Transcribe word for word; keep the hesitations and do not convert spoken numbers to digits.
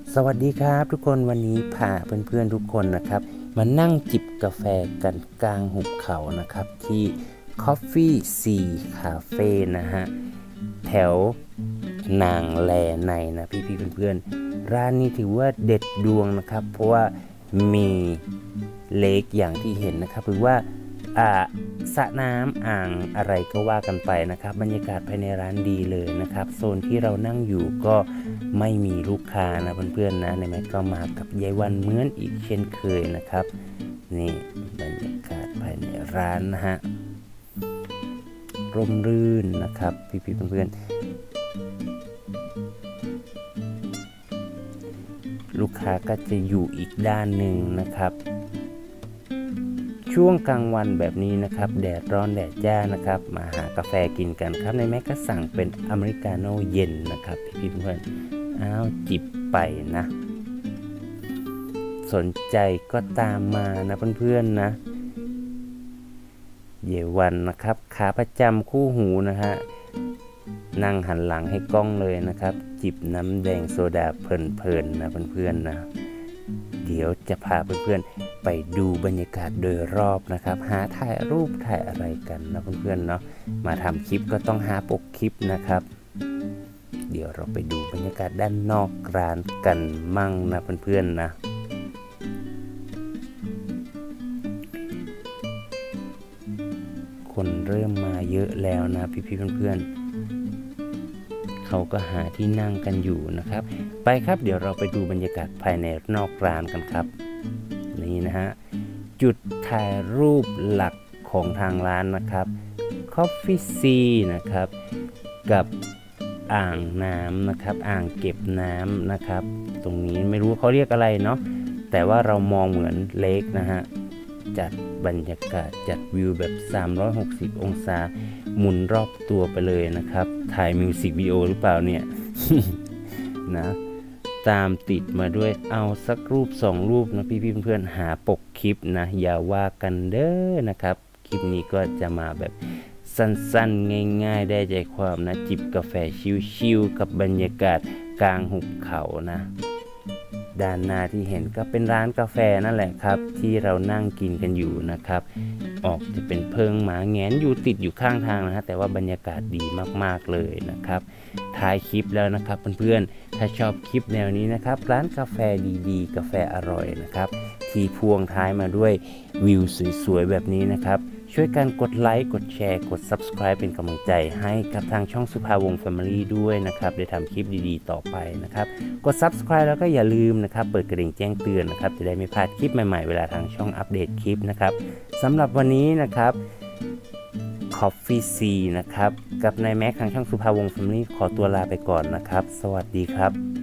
สวัสดีครับทุกคนวันนี้พาเพื่อนๆทุกคนนะครับมานั่งจิบกาแฟกันกลางหุบเขานะครับที่ Coffee Sea Cafe นะฮะแถวนางแลในนะพี่ๆเพื่อนๆร้านนี้ถือว่าเด็ดดวงนะครับเพราะว่ามีเลคอย่างที่เห็นนะครับหรือว่าอ่าสระน้ำอ่างอะไรก็ว่ากันไปนะครับบรรยากาศภายในร้านดีเลยนะครับโซนที่เรานั่งอยู่ก็ไม่มีลูกค้านะเพื่อนๆนะในแม็กก็มากับยายวันเหมือนอีกเช่นเคยนะครับนี่บรรยากาศภายในร้านนะฮะร่มรื่นนะครับพี่ๆเพื่อนๆลูกค้าก็จะอยู่อีกด้านหนึ่งนะครับช่วงกลางวันแบบนี้นะครับแดดร้อนแดดจ้านะครับมาหากาแฟกินกันครับในแม็กก็สั่งเป็นอเมริกาโน่เย็นนะครับพี่ๆเพื่อนๆอ้าวจิบไปนะสนใจก็ตามมานะเพื่อนๆนะเยวันนะครับขาประจำคู่หูนะฮะนั่งหันหลังให้กล้องเลยนะครับจิบน้ำแดงโซดาเพลินๆนะเพื่อนๆนะเดี๋ยวจะพาเพื่อนๆไปดูบรรยากาศโดยรอบนะครับหาถ่ายรูปถ่ายอะไรกันนะเพื่อนๆเนาะมาทำคลิปก็ต้องหาปกคลิปนะครับเดี๋ยวเราไปดูบรรยากาศด้านนอกร้านกันมั่งนะเพื่อนๆนะคนเริ่มมาเยอะแล้วนะพี่ๆเพื่อนๆเขาก็หาที่นั่งกันอยู่นะครับไปครับเดี๋ยวเราไปดูบรรยากาศภายในนอกร้านกันครับนี่นะฮะจุดถ่ายรูปหลักของทางร้านนะครับ Coffee Sea นะครับกับอ่างน้ำนะครับอ่างเก็บน้ำนะครับตรงนี้ไม่รู้เขาเรียกอะไรเนาะแต่ว่าเรามองเหมือนเลคนะฮะจัดบรรยากาศจัดวิวแบบสามร้อยหกสิบองศาหมุนรอบตัวไปเลยนะครับถ่ายมิวสิกวิดีโอหรือเปล่าเนี่ย นะตามติดมาด้วยเอาสักรูปสองรูปนะพี่ๆเพื่อนๆหาปกคลิปนะอย่าว่ากันเด้อนะครับคลิปนี้ก็จะมาแบบสั้นๆง่ายๆได้ใจความนะจิบกาแฟชิลๆกับบรรยากาศกลางหุบเขานะด้านหน้าที่เห็นก็เป็นร้านกาแฟนั่นแหละครับที่เรานั่งกินกันอยู่นะครับออกจะเป็นเพิงหมาแงนอยู่ติดอยู่ข้างทางนะฮะแต่ว่าบรรยากาศดีมากๆเลยนะครับท้ายคลิปแล้วนะครับเพื่อนๆถ้าชอบคลิปแนวนี้นะครับร้านกาแฟดีๆกาแฟอร่อยนะครับที่พวงท้ายมาด้วยวิวสวยๆแบบนี้นะครับช่วยกันกดไลค์กดแชร์กด ซับสไครบ์ เป็นกำลังใจให้กับทางช่องสุภาวงศ์ แฟมิลี่ ด้วยนะครับได้ทำคลิปดีๆต่อไปนะครับกด ซับสไครบ์ แล้วก็อย่าลืมนะครับเปิดกระดิ่งแจ้งเตือนนะครับจะได้ไม่พลาดคลิปใหม่ๆเวลาทางช่องอัปเดตคลิปนะครับสำหรับวันนี้นะครับ Coffee Sea นะครับกับนายแม็กทางช่องสุภาวงศ์ แฟมิลี่ ขอตัวลาไปก่อนนะครับสวัสดีครับ